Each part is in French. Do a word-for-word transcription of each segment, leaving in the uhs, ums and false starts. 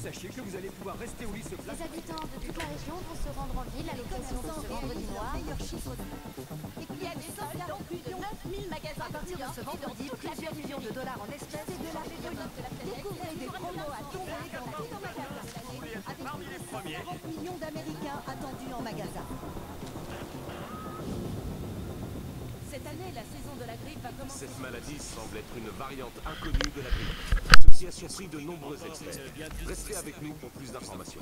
sachiez que vous allez pouvoir rester au lit ce plat. Les habitants de toute la région vont se rendre en ville à l'occasion de ce vendredi noir. Et qu'il y a des soldes dans plus de neuf mille magasins à partir de ce vendredi, plusieurs millions de dollars en espèces et de la révolte. Découvrez des promos à tomber gratuits en magasin. Parmi les premiers. quarante millions d'Américains attendus en magasin. Cette année, la saison de la grippe va commencer. Cette maladie semble être une variante inconnue de la grippe, ce qui a surpris de nombreux experts. Restez avec nous pour plus d'informations.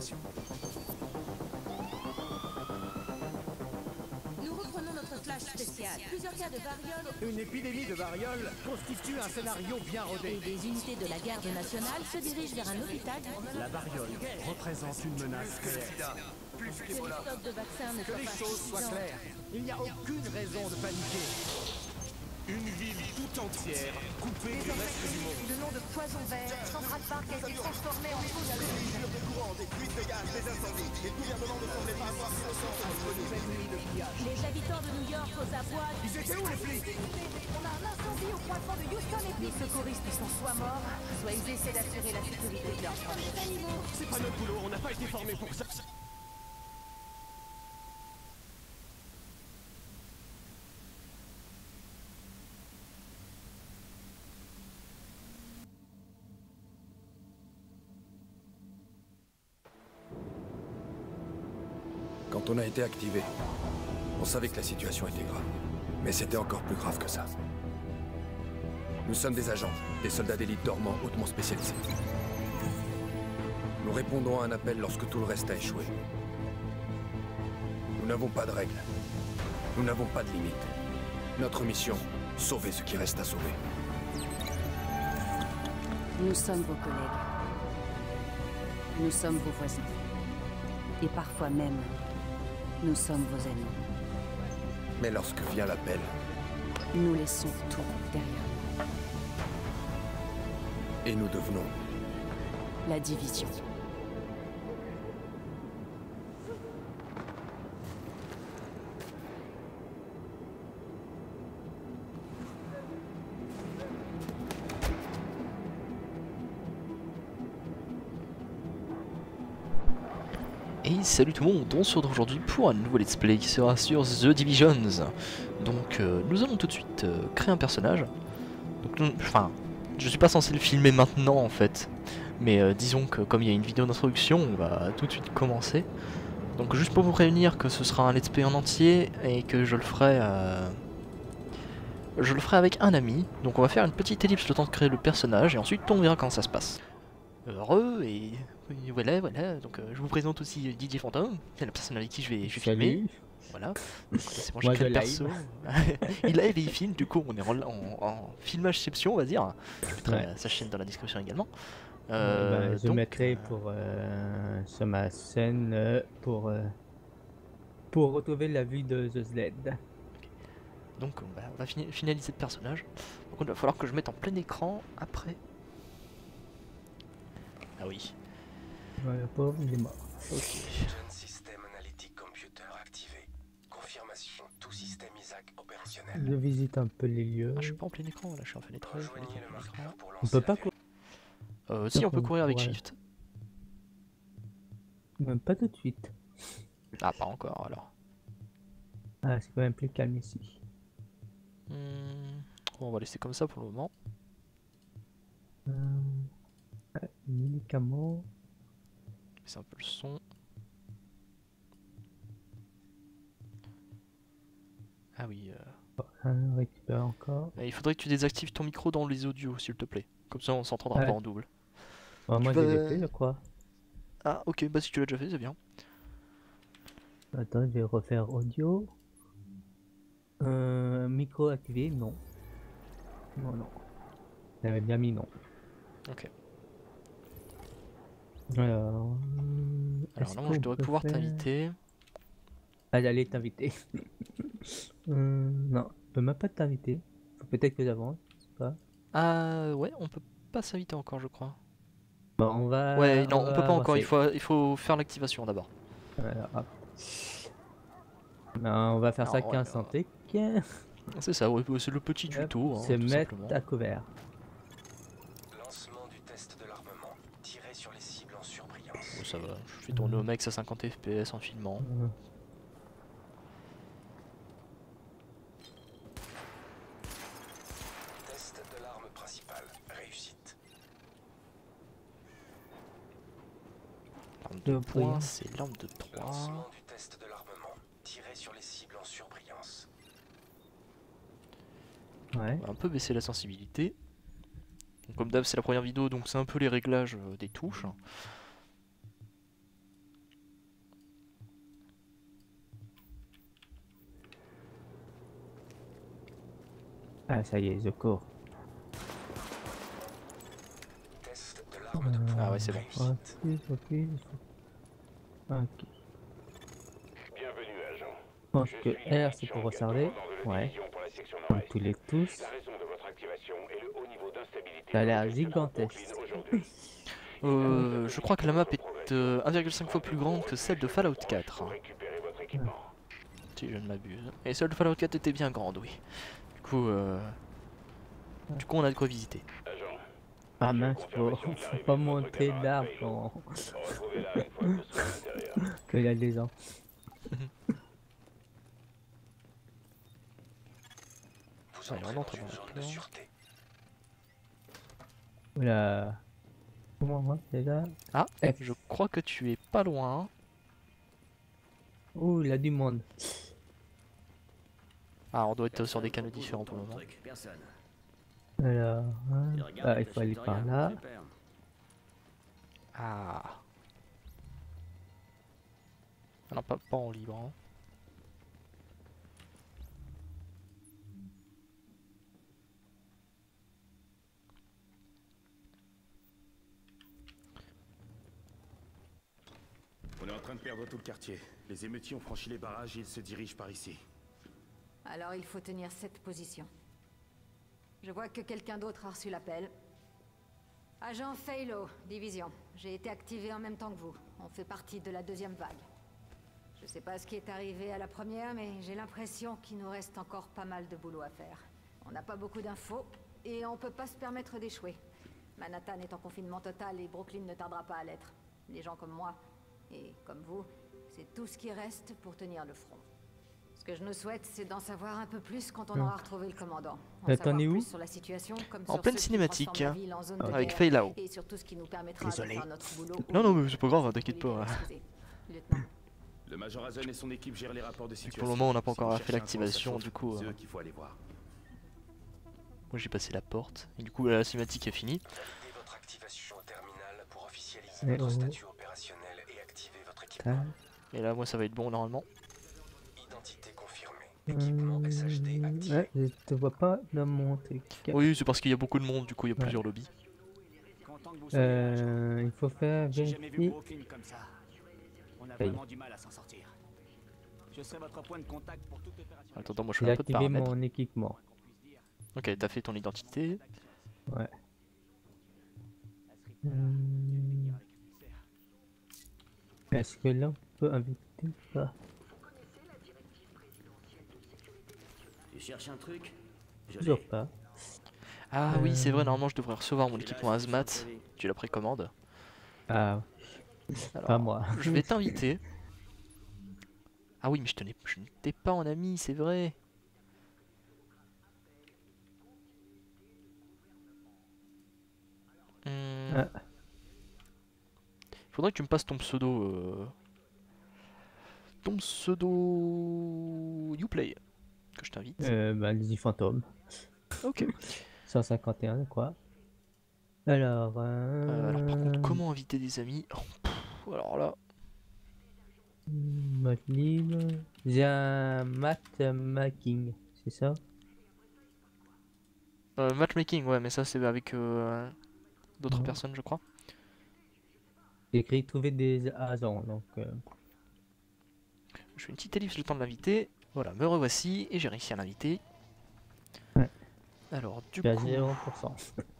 Nous reprenons notre flash spécial. Plusieurs cas de variole. Une épidémie de variole constitue un scénario bien rodé. Et des unités de la garde nationale se dirigent vers un hôpital. La variole représente une menace réelle. Que les stocks de vaccins ne Que soient les pas choses soient suffisants. claires. Il n'y a aucune raison de paniquer. Une ville tout entière coupée du reste du monde. Le nom de Poison Vert, Central Park a été transformé en fosse à Les habitants de New York aux abois. Ils étaient où les flics? On a un incendie au croisement de Houston et les secouristes sont soit morts, soit ils essaient d'assurer la sécurité de leurs familles. C'est pas notre boulot, on n'a pas été formés pour ça. Quand on a été activé, on savait que la situation était grave. Mais c'était encore plus grave que ça. Nous sommes des agents, des soldats d'élite dormants hautement spécialisés. Nous répondons à un appel lorsque tout le reste a échoué. Nous n'avons pas de règles. Nous n'avons pas de limites. Notre mission, sauver ce qui reste à sauver. Nous sommes vos collègues. Nous sommes vos voisins. Et parfois même, nous sommes vos amis. Mais lorsque vient l'appel, Nous laissons tout derrière nous. et nous devenons La division. Et salut tout le monde, on se retrouve aujourd'hui pour un nouveau let's play qui sera sur The Divisions. Donc euh, nous allons tout de suite euh, créer un personnage. Donc, nous- enfin, je suis pas censé le filmer maintenant en fait. Mais euh, disons que comme il y a une vidéo d'introduction, on va tout de suite commencer. Donc juste pour vous prévenir que ce sera un let's play en entier et que je le ferai... euh, Je le ferai avec un ami. Donc on va faire une petite ellipse le temps de créer le personnage et ensuite on verra comment ça se passe. Heureux et... et voilà, voilà, donc euh, je vous présente aussi Didier Fantôme, c'est la personne avec qui je vais, je vais filmer. Voilà, donc c'est bon, j'ai Moi, créé je le perso. Il live et il filme, du coup on est en, en, en filmageception on va dire. Je mettrai Ouais. sa chaîne dans la description également. Euh, Euh, bah, je donc, mettrai euh, pour euh, sur ma scène euh, pour euh, pour retrouver la vue de The Sled. donc on va, on va fini- finaliser le personnage. Donc il va falloir que je mette en plein écran après. Ah oui, Ouais, le pauvre, il est mort. ok. Jeune système analytique computer activé. Confirmation, tout système Isaac opérationnel. Je visite un peu les lieux. Ah, je suis pas en plein écran là, je suis en fenêtre. je vais Rejoignez mettre le en plein écran. marqueur pour On lancer peut pas la courir. Euh, si on peut on courir avec pourrait. Shift. Même pas tout de suite. Ah pas encore alors. Ah, c'est quand même plus calme ici. Hmm, bon, on va laisser comme ça pour le moment. Euh, ouais, médicaments. C'est un peu le son. Ah oui. euh, Un récupère encore. Il faudrait que tu désactives ton micro dans les audios s'il te plaît. Comme ça on s'entendra Ouais. pas en double. Oh, moi Tu j'ai vas- les fait, je crois. Ah ok, bah si tu l'as déjà fait c'est bien. Attends, je vais refaire audio. Euh, micro activé, non. Non, non. J'avais bien mis non. Ok. Alors, euh, Alors est-ce non, je qu'on devrais peut pouvoir faire- t'inviter. Ah, j'allais t'inviter. Euh, non, je peux même pas t'inviter. Faut peut-être que j'avance, je sais pas. Ah ouais, on peut pas s'inviter encore je crois. Bon, on va. ouais, non, on va peut pas encore, il avancer. faut, il faut faire l'activation d'abord. Voilà, hop. Non, on va faire ça Alors, ouais, quinze centiques. C'est ça, ouais, c'est le petit Hop, tuto, hein, se tout mettre simplement. à couvert. Lancement du test de l'armement. Tirez sur les cibles en surbrillance. ça va. Je fais tourner au max à cinquante F P S en filmant. Euh, Test de l'arme principale. Réussite. L'arme Deux de poing, points. c'est l'arme de trois. Lancement du test de l'armement. Tirer sur les cibles en surbrillance. Ouais. On va un peu baisser la sensibilité. Donc, comme d'hab, c'est la première vidéo, donc c'est un peu les réglages euh, des touches. Ah, ça y est, je cours. Test de l'arme de poing. Ah ouais, c'est bon. Ok, ok. Ok. Bienvenue, agent. Je pense que R c'est pour retarder. Ouais. Comme tous les tous. La raison de votre activation est le haut niveau d'instabilité. Ça a l'air gigantesque. Euh, je crois que la map est euh, un virgule cinq fois plus grande que celle de Fallout quatre. Récupérez votre équipement. Si je ne m'abuse. Et celle de Fallout quatre était bien grande, oui. Du coup, euh... du coup on a de quoi visiter. Agent, Ah mince, faut, faut pas monter d'arbre quand retrouvez-la une fois que vous serez à l'intérieur. qu'il y a des gens. Vous Allez, entrez on dans entre une dans zone le de plan. sûreté. Oula. Comment moi déjà? Ah, F. je crois que tu es pas loin. Ouh, il y a du monde. Ah, on doit être sur des canaux différents pour le moment. Personne. Alors, hein. Tu regardes, Ah, il faut aller t'achètes par rien, là. super. Ah. Ah non, pas, pas en libre. Hein. On est en train de perdre tout le quartier. Les émeutiers ont franchi les barrages et ils se dirigent par ici. Alors il faut tenir cette position. Je vois que quelqu'un d'autre a reçu l'appel. Agent Faylo, division. J'ai été activé en même temps que vous. On fait partie de la deuxième vague. Je sais pas ce qui est arrivé à la première, mais j'ai l'impression qu'il nous reste encore pas mal de boulot à faire. On n'a pas beaucoup d'infos, et on peut pas se permettre d'échouer. Manhattan est en confinement total et Brooklyn ne tardera pas à l'être. Les gens comme moi, et comme vous, c'est tout ce qui reste pour tenir le front. Ce que je nous souhaite, c'est d'en savoir un peu plus quand on aura retrouvé le commandant. En Là, savoir t'en es où? plus sur la situation, comme En sur pleine ceux qui cinématique, transforment la ville en zone de avec guerre, Faye Lao. et surtout ce qui nous permettra Désolé. de faire notre boulot. Non, non, mais c'est pas grave, t'inquiète pas. Excusez, lieutenant. Le Major Hazen et son équipe gèrent les rapports de situation. Pour le moment, on n'a pas Si vous encore cherchez fait un faux, ça l'activation, chauffe. du coup. C'est euh, eux qu'il faut aller voir. Moi j'ai passé la porte. Et du coup, la cinématique est finie. Validez votre activation au terminal pour officialiser Mais votre oh. statut opérationnel et activer votre équipement. Ah. Et là, moi ça va être bon normalement. Identité confirmée. Équipement S H D Hum, activé. ouais, je te vois pas dans mon truc. Oui, c'est parce qu'il y a beaucoup de monde, du coup il y a Ouais. plusieurs lobbies. Content que vous soyez là, agent. Euh, il faut faire J'ai jamais vu vérifier. Brooklyn comme ça. On a Ça y est. vraiment du mal à s'en sortir. Je serai votre point de contact pour toute opération. Attends, moi je fais J'ai un peu de activé paramètres. mon équipement. Ok, t'as fait ton identité. Ouais. À ce rythme-là, je vais finir Hum, avec Ulcer. Est-ce que là on peut inviter ou pas? Tu cherches un truc? Je Toujours l'ai. pas. Ah oui, c'est vrai, Euh. normalement je devrais recevoir mon Tu l'as, équipement c'est sur le Hazmat. T V. Tu la précommandes. Ah, Alors, pas moi. je vais t'inviter. Ah oui, mais je tenais, je n'étais pas en ami, c'est vrai. Hmm. Ah. Faudrait que tu me passes ton pseudo. euh, Ton pseudo. Uplay. Que je t'invite. Euh, bah, les fantômes. Ok. cent cinquante et un, quoi. Alors, euh... Euh, alors par contre, comment inviter des amis? Oh, pff, alors là. Mode libre. J'ai un matchmaking, c'est ça? Euh, matchmaking, ouais, mais ça c'est avec euh, d'autres Ouais. personnes, je crois. J'ai écrit trouver des agents, donc. Euh... Je fais une petite ellipse le temps de l'inviter. Voilà, me revoici et j'ai réussi à l'inviter. Ouais. Alors, du Je suis à coup. zéro pour cent.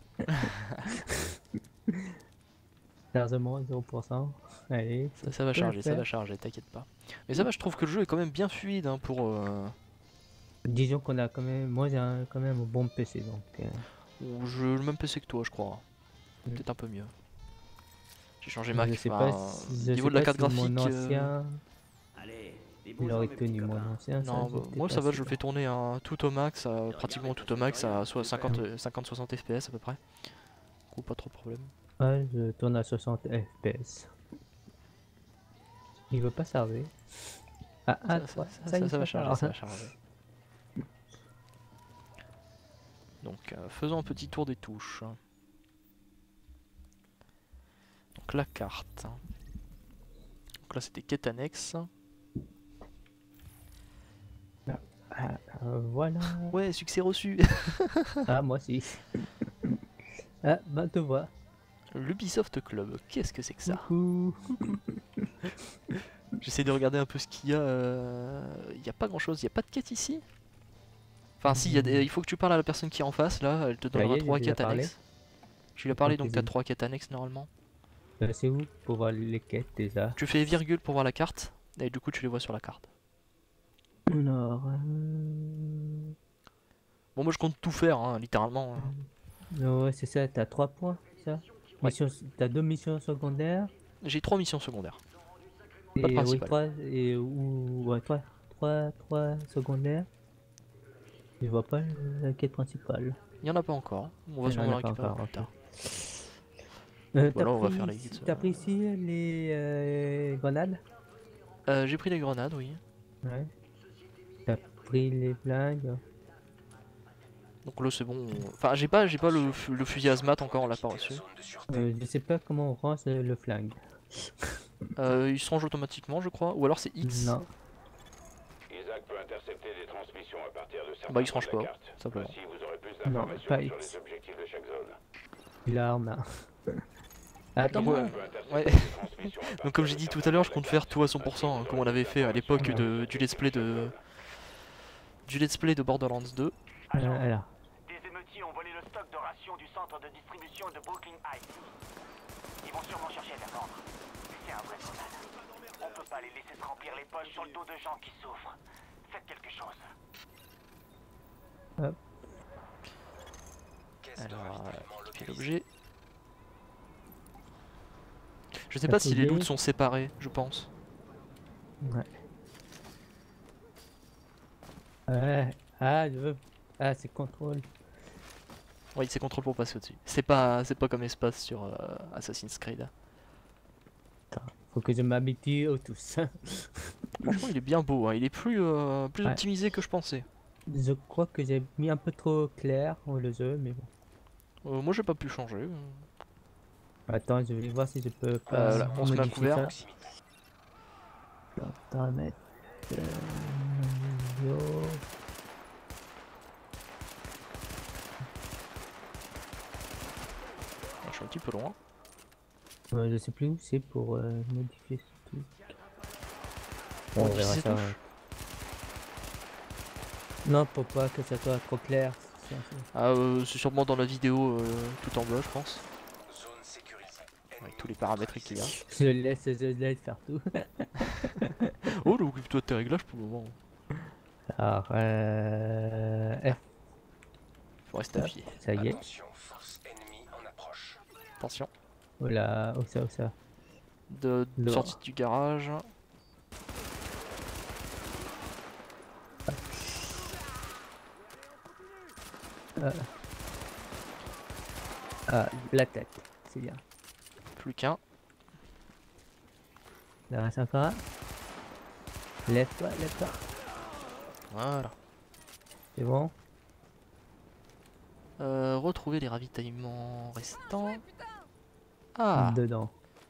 Largement zéro pour cent. Allez. Ça, ça va peut charger, le ça va faire. charger, t'inquiète pas. Mais ça va, je trouve que le jeu est quand même bien fluide hein, pour. euh, Disons qu'on a quand même. Moi j'ai un- quand même un bon P C donc. euh, Je le même P C que toi, je crois. Mm. Peut-être un peu mieux. J'ai changé ma Je sais enfin, pas si, je niveau sais de la pas carte si graphique. mon euh, ancien, Allez, il aurait tenu mon ancien. ça, Non, je bah, sais moi pas ça va, si- je le fais tourner un tout au max, à, pratiquement tout au max à soit cinquante soixante F P S à peu près. Du coup, pas trop de problème. Ouais, je tourne à soixante F P S. Il veut pas s'arrêter. Ah, ah, Ça, ça, toi, ça, ça, ça, il ça va se changer, part. ça va changer. Donc, euh, faisons un petit tour des touches. Donc la carte. Donc là c'était quête annexe. Ah, euh, voilà. Ouais, succès reçu. Ah, moi aussi. Ah, bah te vois. L'Ubisoft Club, qu'est-ce que c'est que ça? Coucou. J'essaie de regarder un peu ce qu'il y a. Il n'y a pas grand chose, il n'y a pas de quête ici. Enfin si, y a des... il faut que tu parles à la personne qui est en face là, elle te Ça y donnera est, trois j'ai déjà quêtes parlé. annexes. Tu lui as parlé, donc Ok, tu as j'ai- trois quêtes annexes normalement. Euh, c'est où pour voir les quêtes déjà? Tu fais virgule pour voir la carte, et du coup tu les vois sur la carte. Alors. euh, Bon moi je compte tout faire, hein, littéralement. hein. non, ouais, c'est ça, t'as trois points, c'est ça? Mission... T'as deux missions secondaires. J'ai trois missions secondaires. Et Pas oui, principales. trois, et ou ouais, trois, trois, trois secondaires. Je vois pas la quête principale. Il n'y en a pas encore, on va Il y en sûrement a la pas récupérer encore, plus tard. Euh, Voilà, t'as on va pris faire les ici- guides, T'as euh. pris ici les euh, grenades? Euh, J'ai pris les grenades, oui. Ouais. T'as pris les flingues? Donc là c'est bon. Enfin j'ai pas, j'ai pas le, fu- le fusil Hazmat encore, on l'a pas reçu. Euh, je sais pas comment on range le, le flingue. Euh, il se range automatiquement je crois, ou alors c'est X. Non. Isaac peut intercepter des transmissions à partir de certains Bah il se points range de la pas, carte. simplement. Ainsi, vous aurez plus Non, d'informations pas sur X. les objectifs de chaque zone. L'arme. Attends, Donc, ouais, ouais. Donc comme j'ai dit tout à l'heure, je compte faire tout à cent pour cent, hein, comme on avait fait à l'époque de du let's play de du let's play de Borderlands deux. euh, alors. Des émeutiers ont volé le stock de rations du centre de distribution de Brooklyn Heights. Ils vont sûrement chercher à les vendre. C'est un vrai scandale. On peut pas les laisser se remplir les poches sur le dos de gens qui souffrent. Faites quelque chose. Hop. Alors, euh, quel objet? Je sais pas si les loots sont séparés, je pense. Ouais. Ouais. Ah, je veux. Ah, c'est contrôle. Oui, c'est contrôle pour passer au-dessus. C'est pas, c'est pas comme espace sur euh, Assassin's Creed. Attends, faut que je m'habitue aux tous. Franchement, il est bien beau, hein. Il est plus, euh, plus Ouais. optimisé que je pensais. Je crois que j'ai mis un peu trop clair dans le jeu, mais bon. Euh, moi, j'ai pas pu changer. Attends, je vais voir si je peux pas. Euh, là, on se met à modifier couvert. ça. Alors, paramètres. Euh, yo. Je suis un petit peu loin. Ouais, je sais plus où c'est pour euh, modifier ce truc. Bon, on Modifier verra ses ça. touches. ouais. Non, pour pas que ça soit trop clair. c'est- c'est- Ah, euh, c'est sûrement dans la vidéo euh, tout en bas, je pense. Zone sécurisée. Avec tous les paramètres qu'il y a. Je laisse, je laisse faire tout. Oh, donc occupe-toi de tes réglages pour le moment. Alors, euh... F. Faut rester appuyé. Ça y est. Attention, force ennemie en approche. Attention. Oh là, oh ça, oh ça. De, Dehors. sortie du garage. Euh. Ah, la tête, c'est bien. Plus qu'un. Il en reste encore un. Lève-toi, lève-toi. Voilà. C'est bon. Euh, retrouver les ravitaillements restants. Ah, Dedans.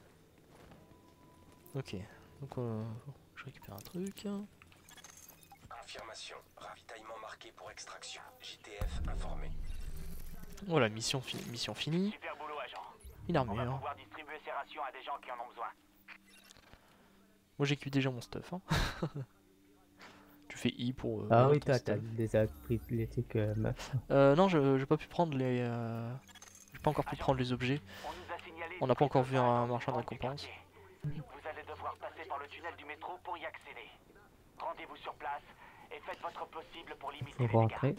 ok. Donc, euh, je récupère un truc. Confirmation. Ravitaillement marqué pour extraction. J T F informé. Voilà, mission, fi mission finie. Super boulot, agent. Une On va armure. pouvoir distribuer ces rations à des gens qui en ont besoin. Moi j'ai cuit déjà mon stuff. Hein. Tu fais I pour. Euh, Ah voir oui, ton toi, t'as stuff. déjà pris les trucs euh, meufs. Euh, non, je j'ai pas pu prendre les. Euh... J'ai pas encore pu prendre les objets. On nous a signalé On n'a pas encore vu un marchand de récompense. Vous allez devoir passer par le tunnel du métro pour y accéder. Rendez-vous sur place et faites votre possible pour limiter Faut les dégâts. rentrer.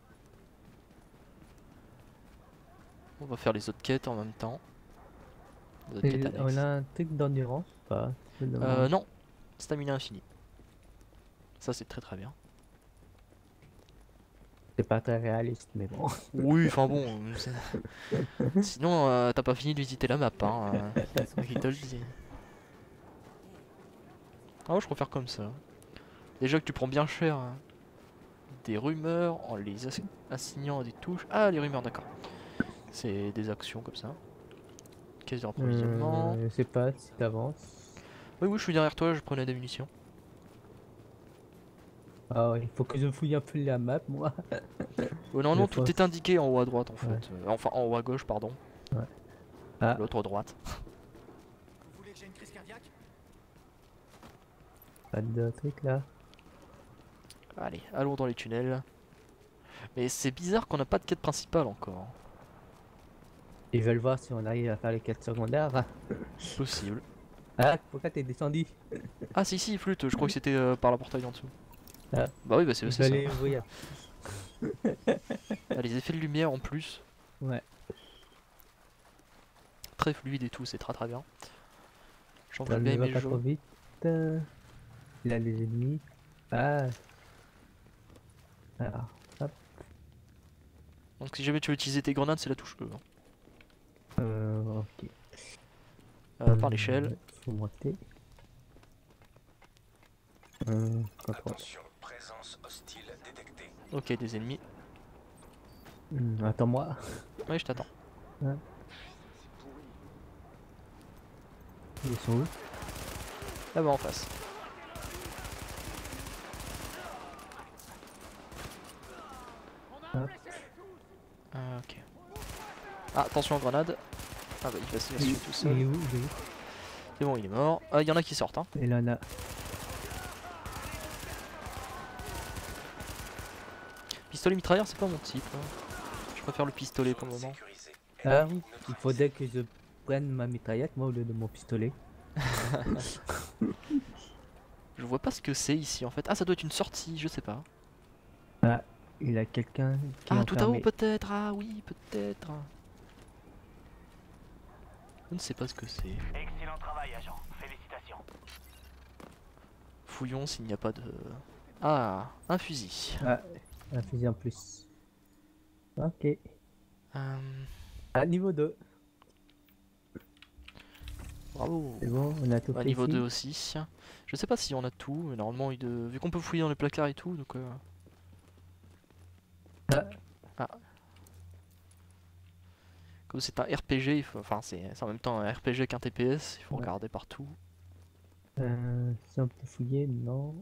On va faire les autres quêtes en même temps. Zone quête annexe. On a un truc d'endurance ou pas? Euh, non, stamina infini. Ça c'est très très bien. C'est pas très réaliste, mais bon. Oui, enfin bon. Sinon, euh, t'as pas fini de visiter la map, hein. Euh, c'est moi qui te le dis. Ah, je préfère comme ça. Déjà que tu prends bien cher hein, des rumeurs en les ass assignant à des touches. Ah, les rumeurs, d'accord. C'est des actions comme ça. Caisse de rapprovisionnement. Euh, je sais pas si t'avances. Oui, oui, je suis derrière toi, je prenais des munitions. Ah, il faut que je fouille un peu la map, moi. Oh, non, non, tout est indiqué en haut à droite en fait. Ouais. Euh, enfin, en haut à gauche, pardon. Ouais. Ah. L'autre à droite. Vous voulez que j'ai une crise cardiaque? Pas de truc là. Allez, allons dans les tunnels. Mais c'est bizarre qu'on n'a pas de quête principale encore. Ils veulent voir si on arrive à faire les quêtes secondaires. Possible. Ah, pourquoi t'es descendu? Ah si si, flûte, je crois que c'était euh, par la portail en dessous. Ah. Bah oui, bah c'est ça. Ouvrir. Ah, les effets de lumière en plus. Ouais. Très fluide et tout, c'est très très bien. J'en Ça veux ne bien va aimer pas le trop jeu. vite. Euh, Il a les ennemis. Ah. Alors, hop. Donc si jamais tu veux utiliser tes grenades, c'est la touche E. Hein. Euh, ok. Euh, par l'échelle. Faut monter. Euh, Attention, présence hostile détectée. Ok, des ennemis. Hmm, attends-moi. Oui, je t'attends. Ouais. Ils sont où? Là-bas en face. Hop. Ah, ok. Ah, attention aux grenades. Ah bah il va se tuer tout seul. Il est où? Il est où? C'est bon, il est mort. Ah, il y en a qui sortent. Hein. Et là, là. Pistolet mitrailleur, c'est pas mon type. Hein. Je préfère le pistolet pour le moment. Ah oui, il faudrait que je prenne ma mitraillette, moi, au lieu de mon pistolet. Je vois pas ce que c'est ici en fait. Ah, ça doit être une sortie, je sais pas. Ah, il a quelqu'un qui est Ah, tout à haut enfermé. peut-être. Ah oui, peut-être. Je ne sais pas ce que c'est. Excellent travail, agent. Félicitations. Fouillons s'il n'y a pas de... Ah, un fusil. Ah, un fusil en plus. Ok. Euh... À niveau deux. Bravo. C'est bon, on a tout À fait niveau ici. deux aussi. Je sais pas si on a tout, mais normalement, il de... vu qu'on peut fouiller dans les placards et tout, donc... Euh... Ah. Ah. Comme c'est un R P G, il faut... enfin c'est en même temps un R P G qu'un T P S, il faut Ouais. regarder partout. Euh, si on peut fouiller, non.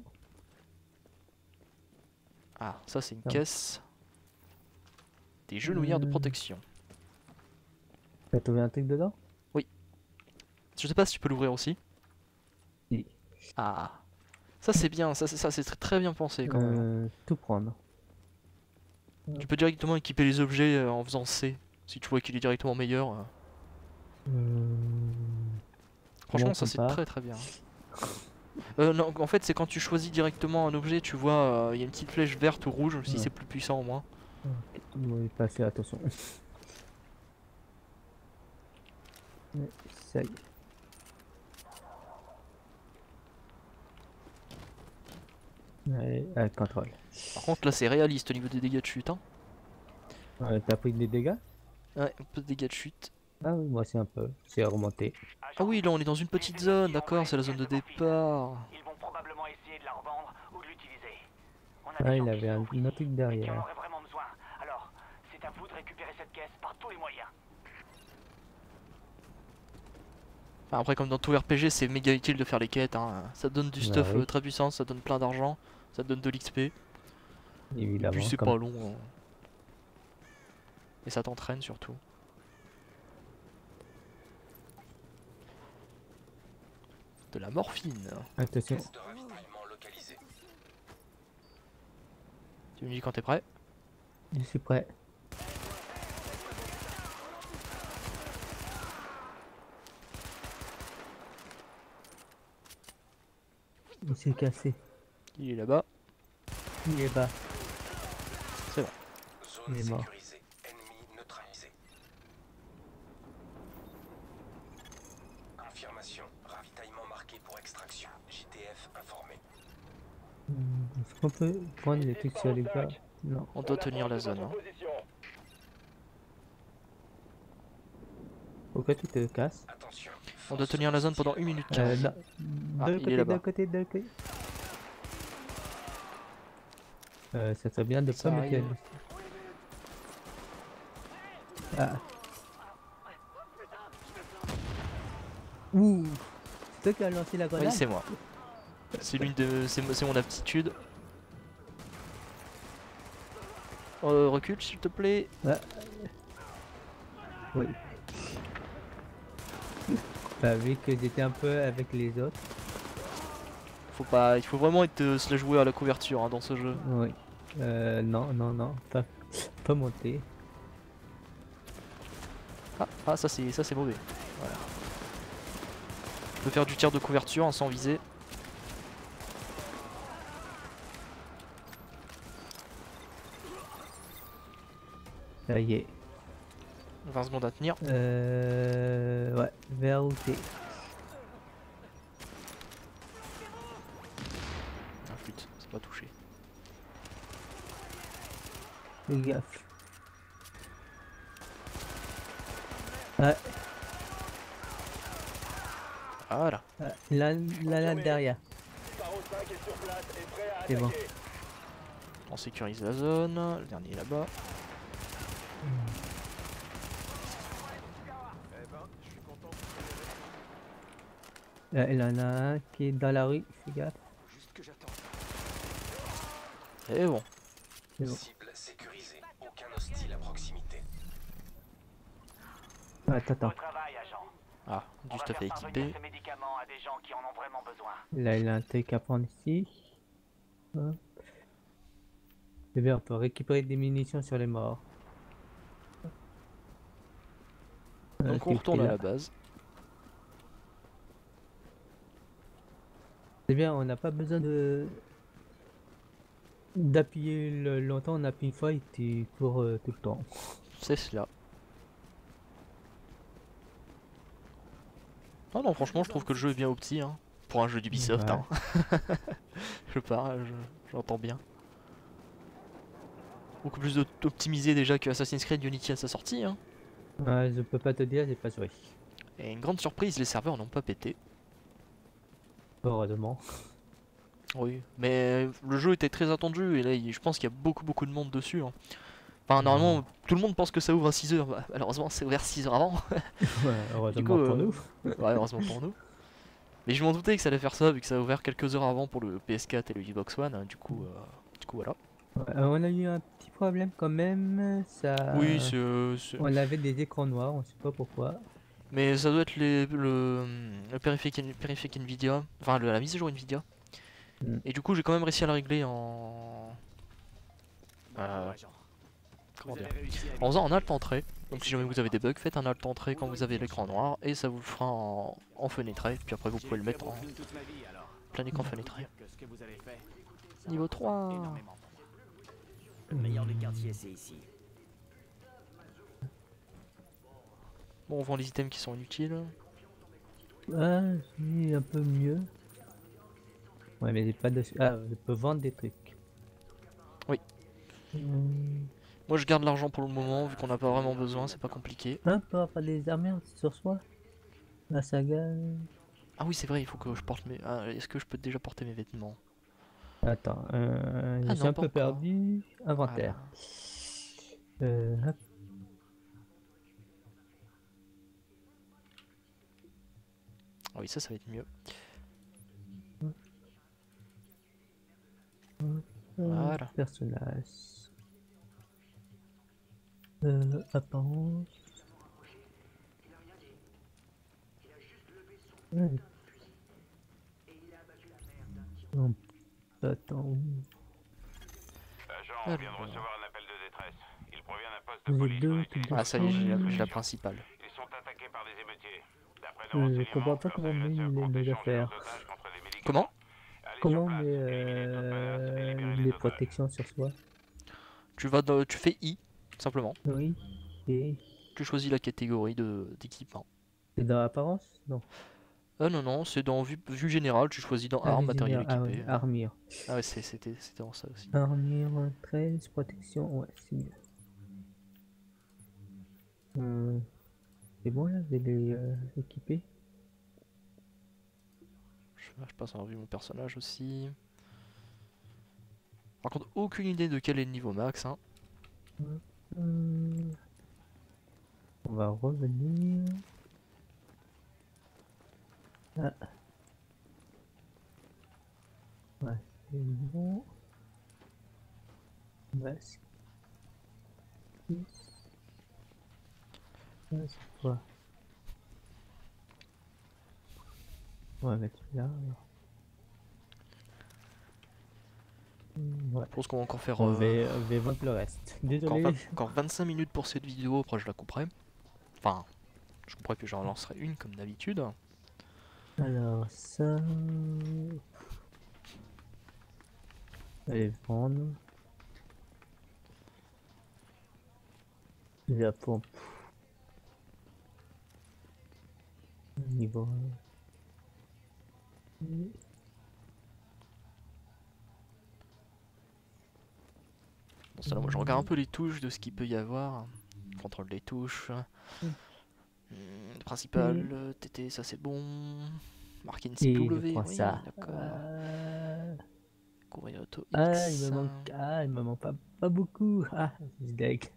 Ah, ça c'est une Non. caisse. Des genouillères de Euh. protection. T'as trouvé un truc dedans? Je sais pas si tu peux l'ouvrir aussi. Si. Ah, ça c'est bien, ça c'est ça c'est très, très bien pensé quand même. Euh, tout prendre. Tu peux directement équiper les objets euh, en faisant C, si tu vois qu'il est directement meilleur. euh. Euh... Franchement, Comment ça on c'est part très très bien. Euh, non, en fait, c'est quand tu choisis directement un objet, tu vois, il y a une petite flèche verte ou rouge, si Ouais. c'est plus puissant au moins. Ok, on va pas faire attention. Ouais, ça y est. Allez, euh, contrôle. Par contre, là c'est réaliste au niveau des dégâts de chute. Hein. Euh, T'as pris des dégâts? Ouais, un peu de dégâts de chute. Ah oui, moi c'est un peu. C'est remonté. Ah oui, là on est dans une petite zone, d'accord, c'est la zone de départ. Ils vont probablement essayer de la revendre ou de l'utiliser. On a Ah, des il gens qui avait un, souffrent un ici, truc et qui en derrière. auraient vraiment besoin. Alors, c'est à vous de récupérer cette caisse par tous les moyens. Enfin, après, comme dans tout R P G, c'est méga utile de faire les quêtes. Hein. Ça donne du Bah stuff oui. euh, très puissant, ça donne plein d'argent, ça donne de l'X P. Et Évidemment. puis c'est comme- pas long. hein. Et ça t'entraîne surtout. De la morphine. Attention. Caisse de ravitaillement localisée. Tu me dis quand t'es prêt. Je suis prêt. Il s'est cassé. Il est là-bas. Il est bas. C'est bon. Zone Il est mort. sécurisée. Ennemi neutralisé. Est-ce qu'on peut prendre les trucs sur les gars? Non. On doit tenir la zone. Hein. Pourquoi tu te casses? On doit tenir la zone pendant une minute euh, quinze. non. Ah, De il est là-bas. côté, de côté. Euh, ça serait bien de Ça pas me arrive. tirer. Ah. Ouh. C'est toi qui as lancé la grenade? Oui, c'est moi. C'est l'une de. C'est mon aptitude. Euh, recule s'il te plaît. Ah. Oui. Bah vu que j'étais un peu avec les autres. Faut pas. Il faut vraiment être euh, se la jouer à la couverture hein, dans ce jeu. Oui. Euh, non, non, non. Pas, pas monter. Ah, ah ça c'est ça c'est mauvais. Voilà. Je peux faire du tir de couverture hein, sans viser. Ça y est. vingt secondes à tenir. Euh... Ouais, vers où t'es? Ah flûte, c'est pas touché. Fais gaffe. Ouais. Voilà. Ah, là, là, là, derrière. C'est bon. On sécurise la zone. Le dernier est là-bas. Là, il y en a un qui est dans la rue, fais gaffe. Et bon. C'est bon. Cible sécurisée. Aucun hostile à proximité. Attends, attends. Ah, du stuff à équiper. ces médicaments à des gens qui en ont vraiment besoin. Là, il a un truc à prendre ici. Hop. C'est bien, on peut récupérer des munitions sur les morts. Donc on retourne à la base. C'est bien, on n'a pas besoin de d'appuyer le- longtemps, on appuie une fois et tu cours euh, tout le temps. C'est cela. Non, non, franchement, je trouve que le jeu est bien opti. Hein, pour un jeu d'Ubisoft. Ouais. Hein. je parle, j'entends bien. Beaucoup plus optimisé déjà que Assassin's Creed Unity à sa sortie. Hein. Ouais, je peux pas te dire, j'ai pas joué. Et une grande surprise, les serveurs n'ont pas pété. Heureusement. Oui, mais le jeu était très attendu et là il- je pense qu'il y a beaucoup beaucoup de monde dessus. Hein. Enfin normalement tout le monde pense que ça ouvre à six heures, bah, malheureusement c'est ouvert six heures avant. Ouais, heureusement coup, pour euh, nous. Ouais, heureusement pour nous. Mais je m'en doutais que ça allait faire ça vu que ça a ouvert quelques heures avant pour le P S quatre et le Xbox One, hein, du coup, euh, du coup voilà. Ouais, on a eu un petit problème quand même, ça... Oui, c'est... euh, c'est- On avait des écrans noirs, on sait pas pourquoi. Mais ça doit être les, le, le périphérique, périphérique Nvidia, enfin le- la mise à jour Nvidia. Mm. Et du coup j'ai quand même réussi à la régler en... Euh, comment dire, en faisant un alt entrée. Donc si jamais vous avez des bugs, faites un alt entrée quand vous avez l'écran noir et ça vous le fera en, en fenêtré. Puis après vous pouvez le mettre en plein écran fenêtré. Niveau trois. Le meilleur du quartier, c'est ici. Bon, on vend les items qui sont inutiles. Ah, c'est un peu mieux. Ouais, mais j'ai pas de... Ah, je peux vendre des trucs. Oui. Hum... Moi je garde l'argent pour le moment, vu qu'on n'a pas vraiment besoin, c'est pas compliqué. Ah, pour avoir des armures sur soi. La saga... Ah oui c'est vrai, il faut que je porte mes... Ah, est-ce que je peux déjà porter mes vêtements? Attends, euh, Ah je suis non, un pas peu encore. perdu. Inventaire. Euh, hop. Ah oui ça, ça va être mieux. Voilà. Personnage. Euh, apparence. Ouais. Non, attends. Agent, on vient de recevoir un appel de détresse. Il provient d'un poste de Les police. deux sur qui lequel Ah ça y est, j'ai la, j'ai la principale. ils sont attaqués par des émeutiers. D'après nos Euh, je renseignements, comprends pas leurs comment agresseurs mettre comptent les échanger affaires. leurs otages contre des médicaments. Comment? Allez Comment sur place, met éliminez toute menace et euh, libérez les les otages. protections sur soi? Tu vas dans, tu fais I, simplement. Oui. Et Tu choisis la catégorie de d'équipement. c'est dans l'apparence? Non. Ah non, non, c'est dans vue, vue générale, tu choisis dans Ah, armes, vue matériel générale, équipé. ah ouais, armure. Ah ouais, c'est- c'était c'était dans ça aussi. Armure treize, protection, ouais, c'est mieux. Euh, c'est bon là, je vais les euh, équiper. Je, je passe en revue mon personnage aussi. Par contre, aucune idée de quel est le niveau max. Hein. Euh, on va revenir. Ah. Ouais, c'est bon. Masque. Ah, c'est quoi? On va mettre là. Alors. Ouais. Je pense qu'on va encore faire. On euh, va, va vendre le reste. Désolé. Encore, vingt, encore vingt-cinq minutes pour cette vidéo, après je la couperai. Enfin, je couperai puis j'en lancerai une comme d'habitude. Alors ça... Allez vendre. La pompe. Niveau un. Dans ce temps-là, moi je regarde un peu les touches de ce qu'il peut y avoir. Contrôle des touches. Mm. Hum, principal, Mm. T T, ça c'est bon. Marquer une Et C je W, prends oui, ça. d'accord. Euh... Courrier auto X. Ah, il me manque, ah, il me manque pas, pas beaucoup. Ah, je deg.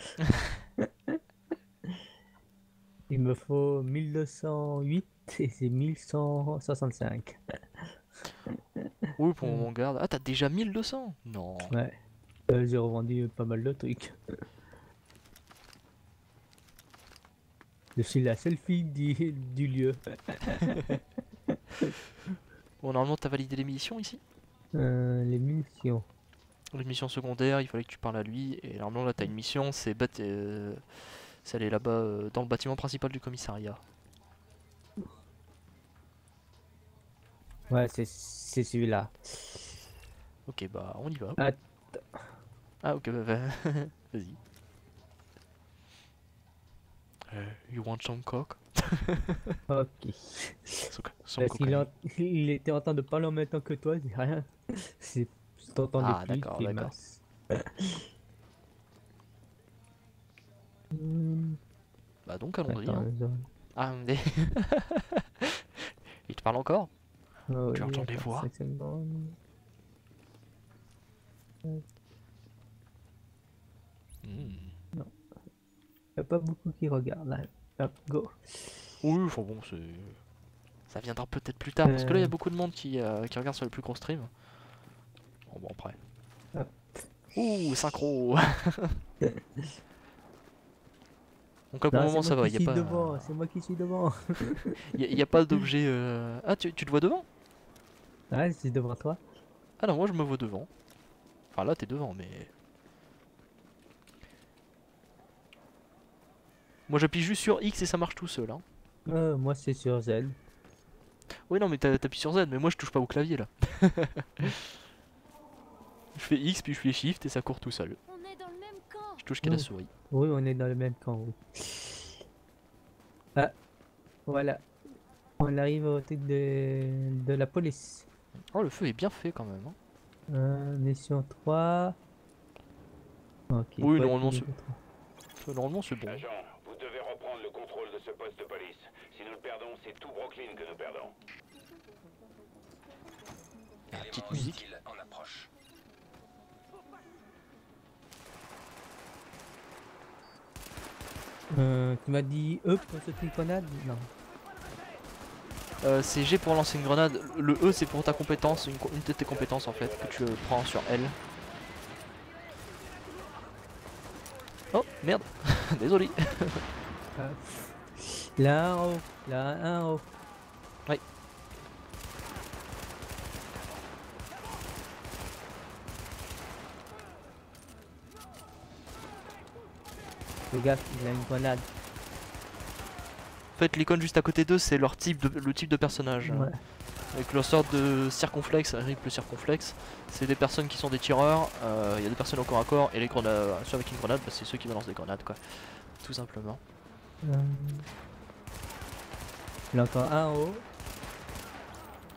Il me faut mille deux cent huit et c'est mille cent soixante-cinq. Oui, pour mon garde. Ah, t'as déjà mille deux cents? Non. Ouais. Euh, j'ai revendu pas mal de trucs. Je suis la seule fille du, du lieu. Bon, normalement, t'as validé les missions ici? Euh, les munitions. Les missions secondaires, il fallait que tu parles à lui. Et normalement, là, t'as une mission, c'est bat- euh, c'est aller là-bas euh, dans le bâtiment principal du commissariat. Ouais, c'est c'est celui-là. Ok, bah, on y va. Attends. Ah, ok, bah, bah, vas-y. Euh, you want some coke? Ok. Some, some Parce qu'il en- il était en train de parler en même temps que toi, c'est rien. C'est je t'entendais Ah, plus, d'accord, t'es d'accord. mince. Hmm. Bah donc allons-y. Attends, Hein. je- Ah, mais... Il te parle encore? Oh, Tu oui, entends des attends, voix? cinq secondes. Hmm. Non. Y a pas beaucoup qui regardent là. Hop, go. Oui, enfin bon, c'est... Ça viendra peut-être plus tard, parce que là, il y a Euh. beaucoup de monde qui, euh, qui regarde sur les plus gros streams. Bon, bon, après. Hop. Ouh, synchro. Donc là, pour Non, le moment, c'est ça moi va, qui il n'y a suis pas... devant, c'est moi qui suis devant. Il n'y a, pas d'objet... euh, Ah, tu, tu te vois devant? Ouais, c'est devant toi. Ah non, moi, je me vois devant. Enfin, là, t'es devant, mais... Moi, j'appuie juste sur X et ça marche tout seul, hein. Euh, moi c'est sur Z. Oui, non, mais t'as- t'appuies sur Z, mais moi, je touche pas au clavier, là. Je fais X, puis je fais Shift, et ça court tout seul. On est dans le même camp. Je touche qu'à la Oh. souris. Oui, on est dans le même camp. Oui. Ah, voilà. On arrive au truc de, de la police. Oh, le feu est bien fait, quand même, hein. Euh, mission trois. Ok. Oui, quoi, normalement, tous c'est- les autres. Normalement, c'est bon. Agent, vous devez reprendre le contrôle de ce poste de police. Si nous le perdons, c'est tout Brooklyn que nous perdons. La Élément petite musique. hostile en approche. Euh, tu m'as dit E pour cette grenade? Non. Euh, c'est G pour lancer une grenade. Le E, c'est pour ta compétence, une, co- une de tes compétences, en fait, que tu euh, prends sur L. Oh, merde. Désolé. Ah. Là en haut. Là un en haut. Ouais. Fais gaffe, il a une grenade. En fait, l'icône juste à côté d'eux, c'est leur type de, le type de personnage. Ouais. Avec leur sorte de circonflexe, rifle circonflexe. C'est des personnes qui sont des tireurs. euh, Il y a des personnes au corps à corps. Et les grenades, ceux avec une grenade, bah, c'est ceux qui balancent des grenades, quoi. Tout simplement. Euh... Il y en a encore un en haut.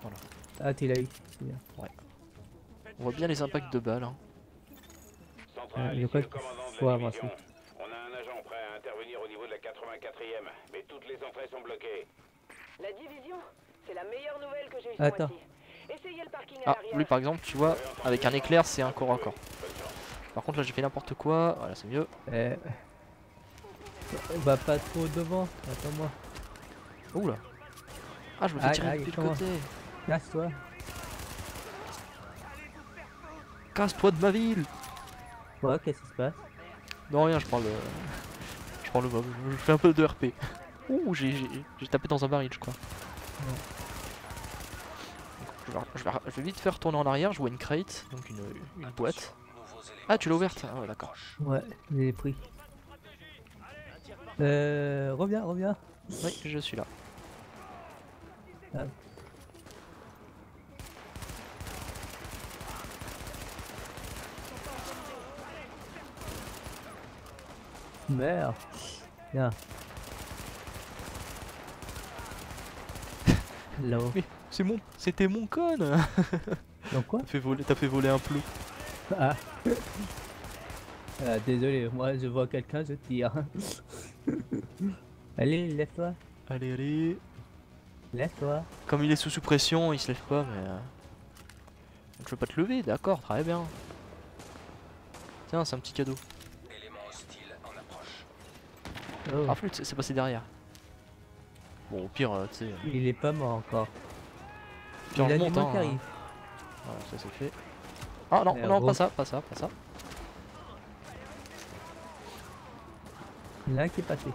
Voilà. Ah, tu l'as eu. C'est bien. Ouais. On voit bien les impacts de balles. Hein. Ah, je crois qu'il faut avancer. On a un agent prêt à intervenir au niveau de la quatre-vingt-quatrième, mais toutes les entrées sont bloquées. La division, c'est la meilleure nouvelle que j'ai eue ce Attends. mois-ci. Essayez le parking à Ah, l'arrière. lui par exemple, tu vois, avec un éclair, c'est un corps à corps. Par contre, là, j'ai fait n'importe quoi. Voilà, c'est mieux. Euh... Va pas trop devant. Attends-moi. Oula. Ah, je me fais Aïe, tirer aïe, depuis le comment côté. Casse-toi. Casse-toi de ma ville. Ouais, qu'est-ce qui se passe? Non, rien, je prends le. Je prends le mob. Je fais un peu de R P. Ouh, j'ai tapé dans un baril, je crois. Ouais. Je vais, je, vais, je vais vite faire tourner en arrière. Je vois une crate, donc une, une boîte. Ah, tu l'as ouverte? Ah, ouais, d'accord. Ouais, je l'ai pris. Euh. Reviens, reviens. Oui, je suis là. Ah. Merde. Viens. Là-haut. Mais c'est mon, c'était mon con. Donc quoi? T'as fait voler, t'as fait voler un plot. Ah. Ah, désolé, moi je vois quelqu'un, je tire. Allez, lève-toi. Allez, allez. Lève-toi. Comme il est sous sous pression, il se lève pas, mais. Euh... Donc je peux pas te lever, d'accord, très bien. Tiens, c'est un petit cadeau. Oh. Ah, flûte, c'est passé derrière. Bon, au pire, euh, tu sais. Il est pas mort encore. Puis on Il a monte, du monde hein. qui arrive. Voilà, ça c'est fait. Ah non, Merde, non, gros. pas ça, pas ça, pas ça. Là qui est passé.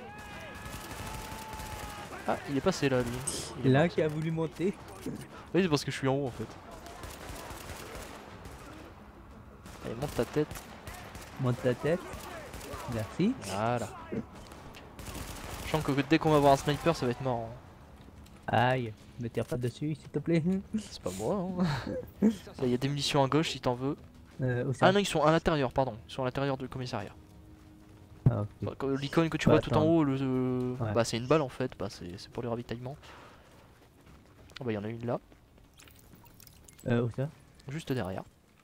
Ah, il est passé là, lui. Il est Là mort. qui a voulu monter. Oui, c'est parce que je suis en haut en fait. Allez, monte ta tête. Monte ta tête. Merci. Voilà. Je sens que dès qu'on va avoir un sniper, ça va être mort. Hein. Aïe, me tire pas dessus s'il te plaît. C'est pas moi. Hein. Là, il y a des munitions à gauche si t'en veux. Euh, où ça? Ah non, ils sont à l'intérieur, pardon. Ils sont à l'intérieur du commissariat. Ah, ok. Bah, l'icône que tu Bah, vois tout en attends. haut, le, euh, Ouais. bah, c'est une balle en fait. Bah, c'est pour le ravitaillement. Ah bah, il y en a une là, Euh, où ça? juste derrière.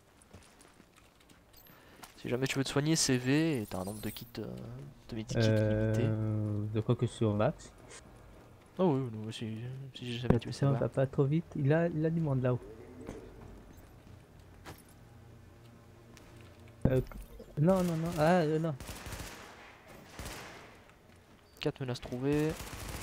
Si jamais tu veux te soigner, C V et t'as un nombre de kits euh, de medikits limité. Euh, je crois que je suis au max. Ah oui, nous, si, si jamais tu veux Ça va savoir. pas trop vite. Il a, il a du monde là-haut. Euh, non, non, non. Ah, euh, non. quatre menaces trouvées.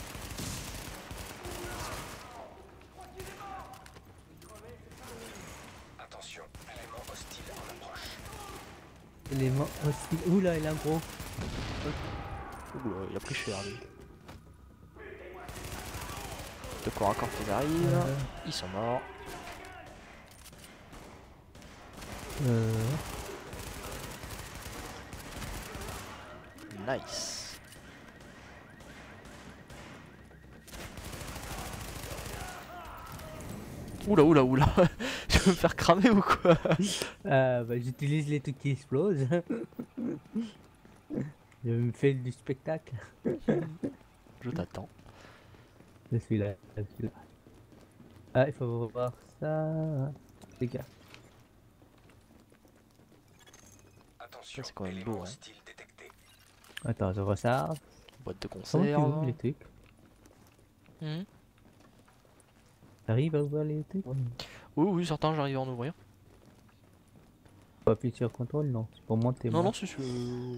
Attention, élément hostile en approche. Élément hostile. Oula, il a un gros. Oula, il a pris cher lui. De corps à corps qui arrivent. Euh. Ils sont morts. Euh... Nice. Oula, oula, oula. Tu veux me faire cramer ou quoi? Ah, bah j'utilise les trucs qui explosent. Je me fais du spectacle. Je t'attends. Je suis là, je suis là. Ah, il faut voir ça. Les gars. Attention, C'est quand même élément beau, hein. hostile détecté. Attends, je recharge. Boîte de Comment tu conserve. ouvres les trucs? Mhm. T'arrives à ouvrir les trucs? Oui, oui, certains j'arrive à en ouvrir. Faut appuyer sur contrôle? Non, c'est pour monter. Non, moi. non, c'est sûr.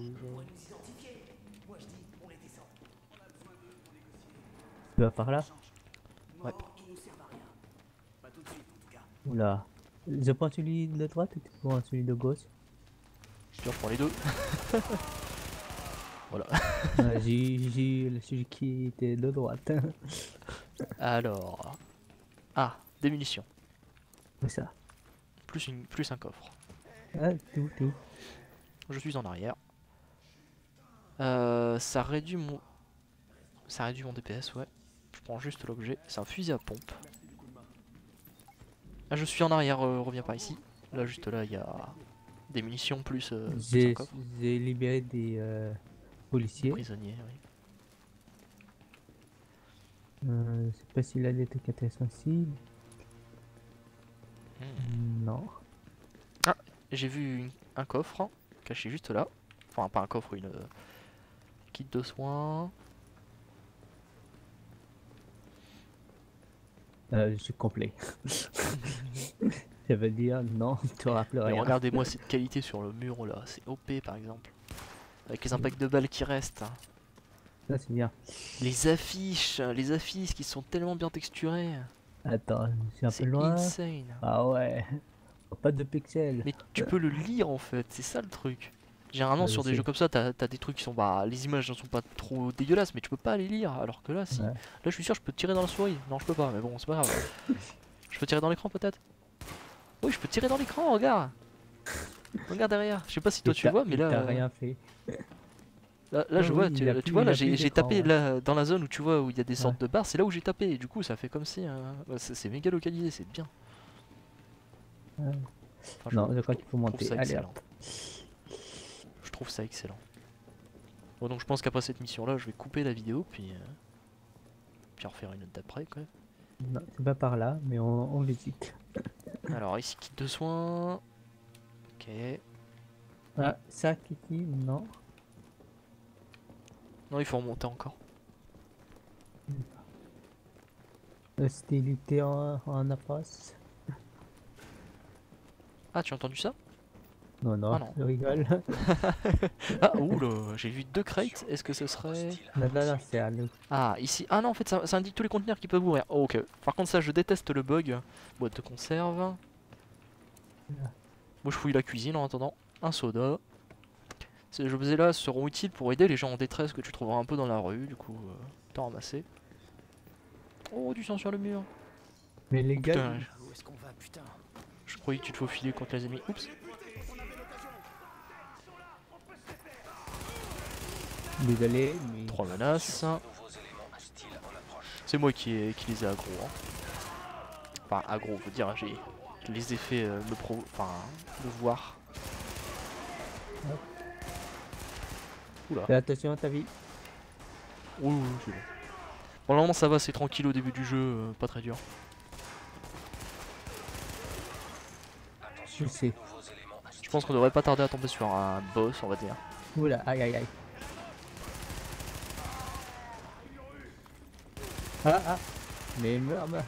Tu vas par là? Ouais. Oula. Je prends celui de droite ou tu prends celui de gauche? Je prends les deux. Voilà. Ah, j'ai j'ai eu celui qui était de droite. Alors. Ah, des munitions. C'est ça. Plus, une, plus un coffre. Ah, tout, tout. Je suis en arrière. Euh, ça réduit mon... Ça réduit mon D P S, ouais. Je prends juste l'objet. C'est un fusil à pompe. Ah, je suis en arrière, euh, reviens par ici. Là, juste là, il y a des munitions plus, euh, plus un J'ai coffre. j'ai libéré des euh, policiers. Prisonniers, oui. Euh, je sais pas s'il a des trucs intéressants ici. Hmm. Non. Ah, j'ai vu une- un coffre caché juste là. Enfin, pas un coffre, une euh, kit de soins. Euh, je suis complet. Ça veut dire non, tu auras plus Mais rien. regardez-moi cette qualité sur le mur là, c'est O P par exemple. Avec les impacts de balles qui restent. Ça c'est bien. Les affiches, les affiches qui sont tellement bien texturées. Attends, je suis un C'est peu loin. insane. Ah ouais. Pas de pixels. Mais tu peux le lire en fait, c'est ça le truc. Généralement Ouais, sur je des sais. jeux comme ça, t'as as des trucs qui sont bah les images ne sont pas trop dégueulasses, mais tu peux pas les lire. Alors que là, si. Ouais. Là, je suis sûr, je peux tirer dans la souris. Non, je peux pas, mais bon, c'est pas grave. Je peux tirer dans l'écran peut-être. Oui, je peux tirer dans l'écran, regarde. Regarde derrière. Je sais pas si toi Et tu t'as- vois, mais et là. t'as euh, rien fait. Là, là, je Oh vois, oui, tu, il a tu plus- vois, il là a j'ai plus j'ai d'écran, tapé ouais. là dans la zone où tu vois où il y a des sortes Ouais. de barres, c'est là où j'ai tapé et du coup ça fait comme si euh, ouais, c'est c'est méga localisé, c'est bien. Ouais. Enfin, je- Non, je je crois qu'il faut trouve monter. ça Allez excellent. hop. Je trouve ça excellent. Bon, donc je pense qu'après cette mission là, je vais couper la vidéo puis euh, puis en refaire une autre d'après quoi. Non, c'est pas par là, mais on, on visite. Alors ici kit de soins. Ok. Ah, ça, Kiki, non. Non, il faut remonter encore. Hostilité en, en approche. Ah, tu as entendu ça? Non, non, Ah non. je rigole. Ah, oula, j'ai vu deux crates. Est-ce que ce serait. Non, non, non, c'est à nous. Ah, ici. Ah non, en fait, ça, ça indique tous les conteneurs qui peuvent ouvrir. Oh, ok. Par contre, ça, je déteste le bug. Boîte de conserve. Moi, je fouille la cuisine en attendant. Un soda. Ces objets-là seront utiles pour aider les gens en détresse que tu trouveras un peu dans la rue. Du coup, euh, t'en ramasser. Oh, du sang sur le mur. Mais les Oh, gars, putain, Où est-ce qu'on va, putain? je croyais que tu te faufilais contre les ennemis. Oups. désolé, mais. Trois menaces. C'est moi qui, ai- qui les ai aggro. Hein. Enfin, aggro, faut dire, j'ai je les ai fait euh, le pro. Enfin, le voir. Oula. Fais attention à ta vie. Oui, oui, c'est bon. Pour le moment, ça va, c'est tranquille au début du jeu, euh, pas très dur. Je sais. Je pense qu'on devrait pas tarder à tomber sur un boss, on va dire. Oula, aïe aïe aïe. Ah ah. Mais meurs, meurs.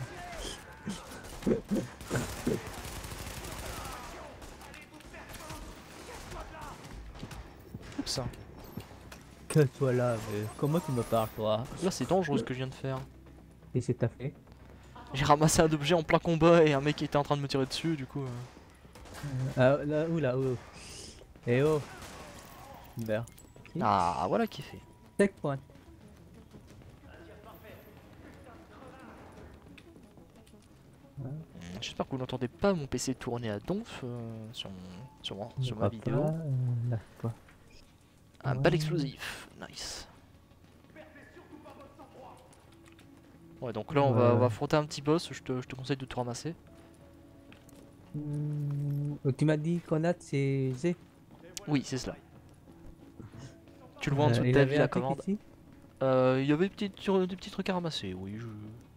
Oups. Que toi là, mais comment tu me parles toi? Là, c'est dangereux ce que je viens de faire. Et c'est ta fait? J'ai ramassé un objet en plein combat et un mec qui était en train de me tirer dessus, du coup. euh. Ah là, oula, oh. Eh oh. Meurs. Ah, voilà qui est fait. Checkpoint. J'espère que vous n'entendez pas mon P C tourner à donf euh, sur, mon, sur, mon- sur ma Pourquoi vidéo. pas, euh, là, quoi. Un Ouais. bal explosif, nice. Ouais, donc là on va, on va affronter un petit boss, je te, je te conseille de tout ramasser. Hmm, tu m'as dit qu'on a c'est Z. Oui, c'est cela. Tu le vois en Euh, dessous de il ta avait vie un la truc commande. ici Euh, Il y avait des petits, des petits trucs à ramasser, oui. Je...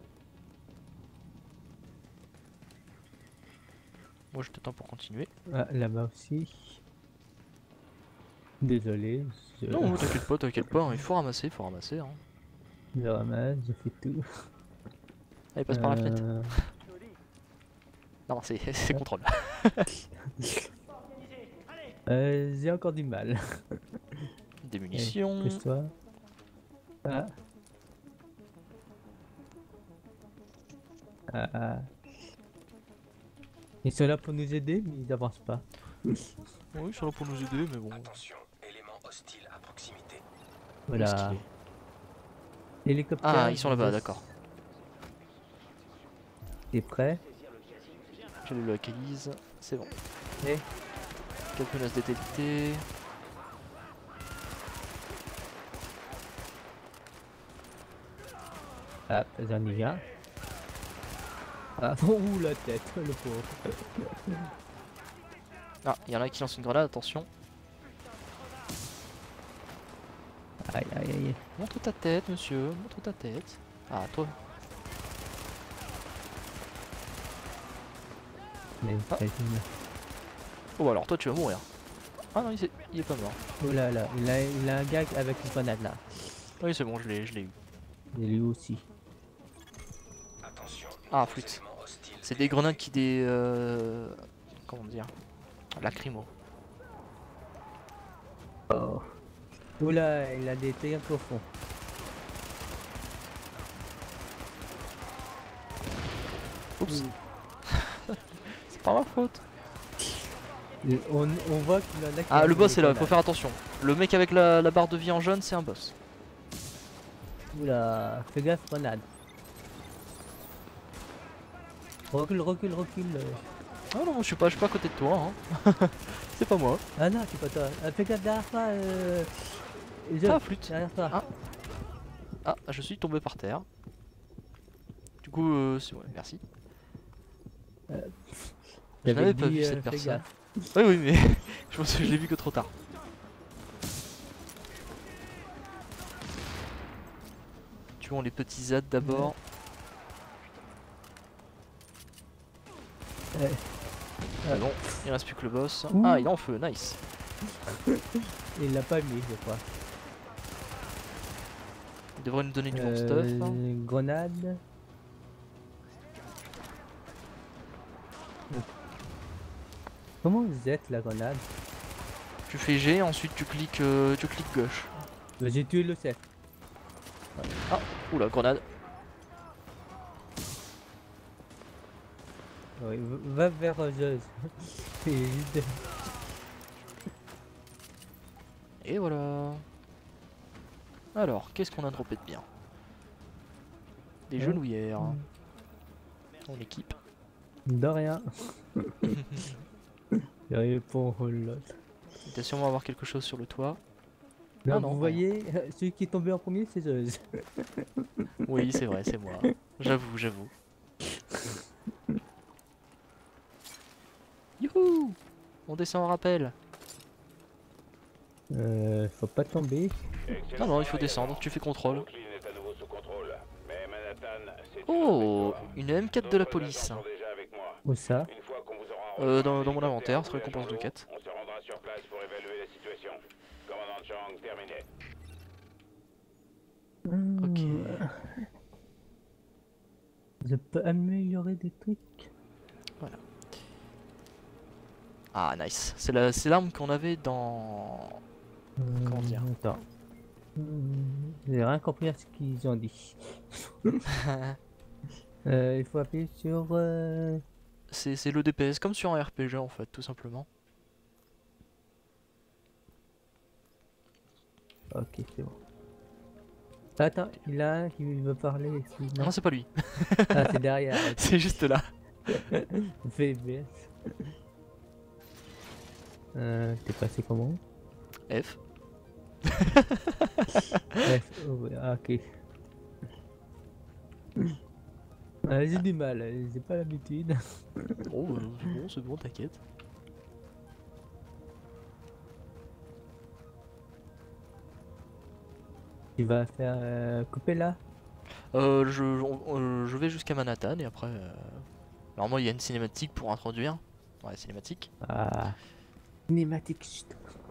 Moi je t'attends pour continuer. Ah, là-bas aussi. Désolé. Je... Non, t'inquiète pas, t'inquiète pas, hein, il faut ramasser, il faut ramasser. Hein. Je ramasse, je fais tout. Allez, passe par la fenêtre. Euh, Non, c'est c'est contrôle. euh, J'ai encore du mal. Des munitions. Eh, pousse-toi. Ah. Ah, ah. Ils sont là pour nous aider, mais ils avancent pas. Oui, ils sont là pour nous aider, mais bon. Attention, élément hostile à proximité. Voilà. Stylé. Hélicoptère. Ah, ils sont là-bas, je- d'accord. T'es prêt? Je le localise, c'est bon. Eh. Quelques menaces détectées. Ah, j'en ai un. Ah, ouh, la tête, le pauvre. Ah, il y en a qui lancent une grenade, attention. Aïe, aïe, aïe. Montre ta tête, monsieur, montre ta tête. Ah, toi. Mais Ah. Oh alors toi tu vas mourir. Ah non il est, il est pas mort. Oh là là, il a, il a un gag avec une grenade là. Oui c'est bon je l'ai je l'ai eu. Et lui aussi. Ah flûte. C'est des grenades qui des... Euh... Comment dire, lacrymo. Oh. Oula, il a des triangles au fond. Oups. C'est pas ma faute. Et on, on voit qu'il en a qui Ah a le des boss est là, il faut grenades. faire attention. Le mec avec la, la barre de vie en jaune c'est un boss. Oula, fais gaffe, grenade. Recule, recule, recule. Ah non, je suis pas, je suis pas à côté de toi. Hein. C'est pas moi. Ah non, c'est pas toi. Ah, fais gaffe derrière toi. Euh... Je... Ah flûte. Derrière toi. Ah. Ah, je suis tombé par terre. Du coup, euh, c'est ouais, merci. Euh, je n'avais pas dit, vu euh, cette fais personne. gaffe. Oui, oui, mais je pense que je l'ai vu que trop tard. Tuons les petits Z d'abord. Ouais. Ah bon, il reste plus que le boss. Ouh. Ah, il est en feu, nice. Il l'a pas mis, je crois. Il devrait nous donner du bon Euh, stuff. Hein. Grenade. Comment vous êtes la grenade? Tu fais G, ensuite tu cliques, euh, tu cliques gauche. Bah, j'ai tué le chef. Ah, oula, grenade. Oui, va vers Zeus. Et- Et voilà. Alors, qu'est-ce qu'on a droppé de bien? Des Hein genouillères. On équipe. De rien. J'arrive pour l'autre. Il doit sûrement avoir quelque chose sur le toit. Là, Ah non, vous voyez, celui qui est tombé en premier, c'est Zeus. Oui, c'est vrai, c'est moi. J'avoue, j'avoue. Youhou! On descend en rappel. Euh, faut pas tomber. Non, non, il faut descendre, tu fais contrôle. Brooklyn est à nouveau sous contrôle. Mais Manhattan, c'est Oh, une M quatre de la police. déjà avec moi. Où ça? Une fois qu'on vous aura Euh, dans, dans mon inventaire, c'est récompense de quête. on se rendra sur place pour évaluer la situation. Commandant Chang, terminé. Ok. Je peux améliorer des trucs. Voilà. Ah, nice. C'est la- c'est l'arme qu'on avait dans... Comment dire? Attends. Hmm, J'ai rien compris à ce qu'ils ont dit. euh, il faut appuyer sur... Euh... C'est c'est le D P S, comme sur un R P G en fait, tout simplement. Ok, c'est bon. Attends, il a un qui veut parler ici. Non, c'est pas lui. Ah, c'est derrière. C'est juste là. V B S. Euh, t'es passé comment? F. F, oh, ouais, ah, ok. Ah, j'ai du mal, j'ai pas l'habitude. Oh, euh, c'est bon, c'est bon, t'inquiète. Tu vas faire euh, couper là? Euh, je, on- euh, je vais jusqu'à Manhattan et après... Euh... Normalement, il y a une cinématique pour introduire. Ouais, cinématique. Ah. Cinématique, chut.